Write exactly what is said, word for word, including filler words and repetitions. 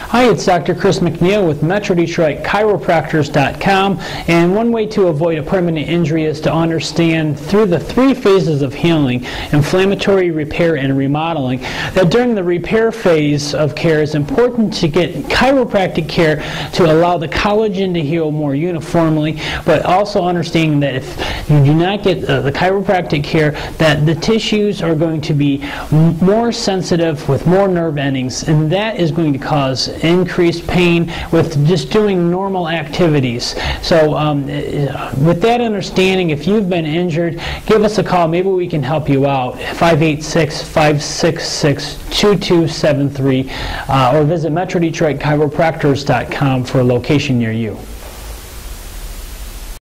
Hi, it's Doctor Chris McNeil with Metro Detroit Chiropractors dot com, and one way to avoid a permanent injury is to understand through the three phases of healing: inflammatory, repair, and remodeling. That during the repair phase of care is important to get chiropractic care to allow the collagen to heal more uniformly, but also understanding that if you do not get uh, the chiropractic care, that the tissues are going to be m more sensitive with more nerve endings, and that is going to cause increased pain with just doing normal activities. So um, with that understanding, if you've been injured, give us a call. Maybe we can help you out. five eight six, five six six, two two seven three uh, or visit Metro Detroit Chiropractors dot com for a location near you.